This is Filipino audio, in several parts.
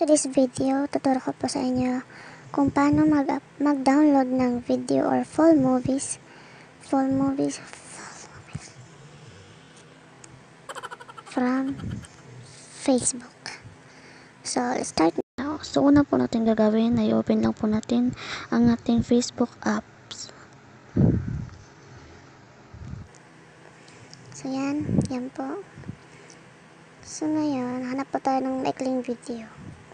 this video, tuturo ko po sa inyo kung paano mag-download ng video or full movies from Facebook. So, let's start now. So, una po natin gagawin ay open lang po natin ang ating Facebook apps. So, yan po. So, ngayon, hanap po tayo ng maikling video.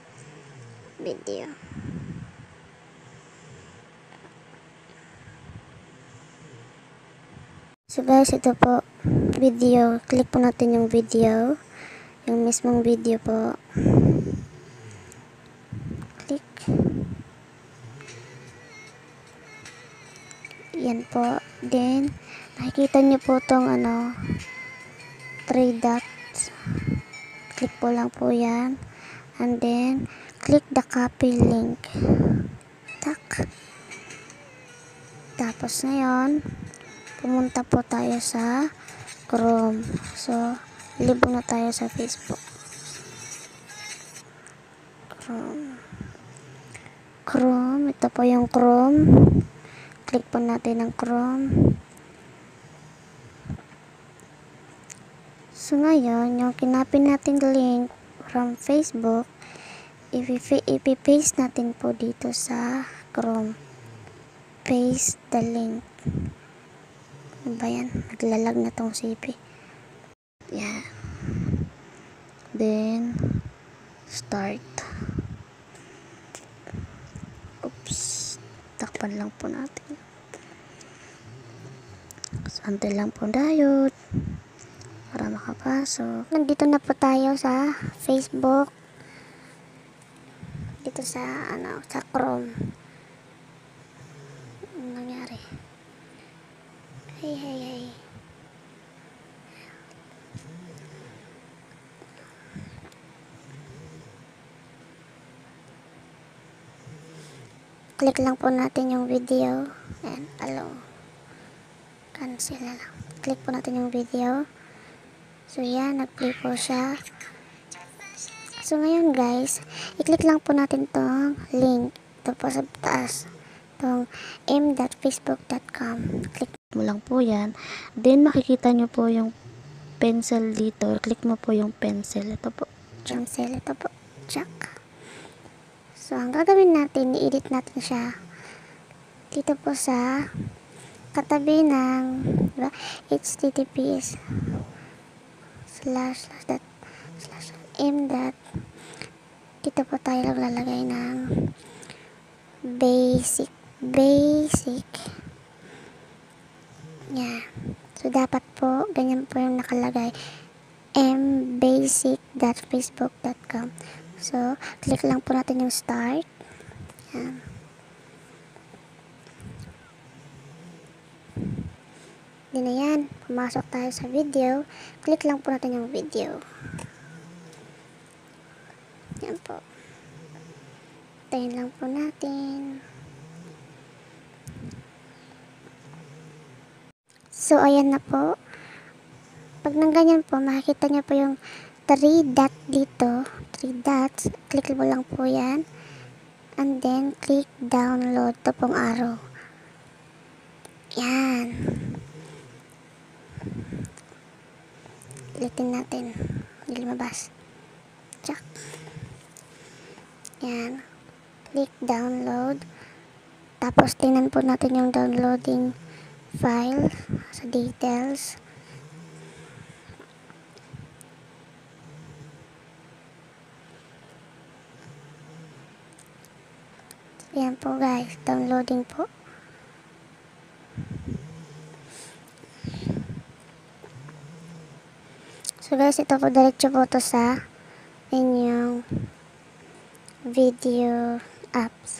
So guys, ito po, video. Click po natin yung video. Yung mismong video po. Click. Yan po. Then, nakikita nyo po tong 3 dots. Click po lang po yan. And then, click the copy link. Tak. Tapos ngayon, pumunta po tayo sa Chrome. So, libong na tayo sa Facebook. Chrome. Ito po yung Chrome. Click po natin ang Chrome. So, ngayon, yung kinapin natin link from Facebook, ipi-paste natin po dito sa Chrome. Paste the link. Ano ba yan? Naglalag na tong CP. Yeah. Then, start. Oops. Takpan lang po natin. Sante lang po diode para makapasok. Nandito na po tayo sa Facebook. Dito sa sa Chrome. Ano nangyari? Hey. Click lang po natin yung video. And allow. Cancel na lang. Click po natin yung video. So yan, nag-play po siya. So ngayon guys, i-click lang po natin tong link. Ito po sa taas. Itong m.facebook.com. Click mo lang po yan. Then makikita nyo po yung pencil dito. Click mo po yung pencil. Ito po. Pencil. Ito po. Check. So ang gagawin natin, i-edit natin siya. Dito po sa katabi ng https /m. Dito po tayo lalagay ng basic. Yeah. So dapat po ganyan po yung nakalagay, mbasic.facebook.com. So click lang po natin yung start. Yan. Di na yan. Pumasok tayo sa video. Click lang po natin yung video. Yan po. Tayin lang po natin. So, ayan na po. Pag nang ganyan po, makikita nyo po yung 3 dot dito. 3 dots. Click mo lang po yan. And then, click download. Ito pong arrow. Yan. Ulitin natin. Hindi lumabas. Check. Yan. Click download. Tapos, tingnan po natin yung downloading file sa details. Yan po guys. Downloading po. So guys, ito po diretso po to sa inyong video apps.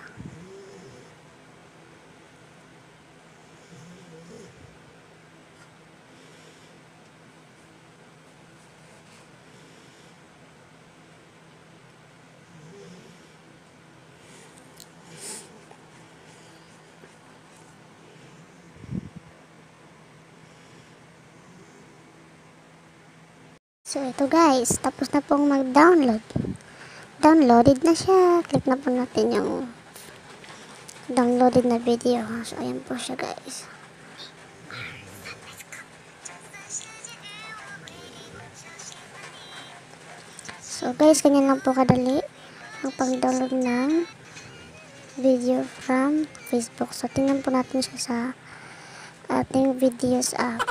So ito guys, tapos na pong mag-download. downloaded na siya. Click na po natin yung downloaded na video. So, ayan po siya guys. So guys, ganyan lang po kadali ang pag-download ng video from Facebook. So, tingnan po natin siya sa ating video app.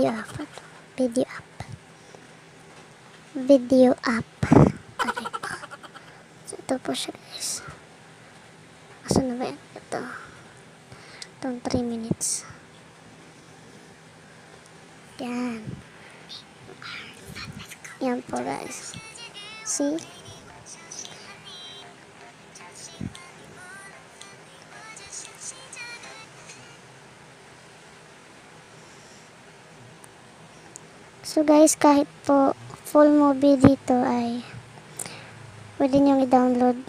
Okay po. So, ito po siya guys. Asa na ba yan? Ito. Itong 3 minutes. Yan. Yan po guys. See? So guys, kahit po full movie dito ay pwede nyo i-download.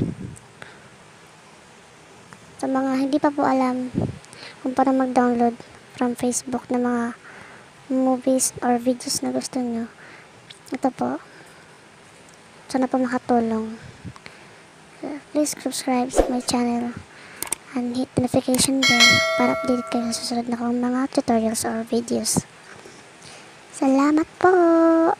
Sa mga hindi pa po alam kung paano mag-download from Facebook na mga movies or videos na gusto nyo, ito po. Sana po makatulong. Please subscribe to my channel and hit the notification bell para update kayo sa susunod na kong mga tutorials or videos. Salamat po!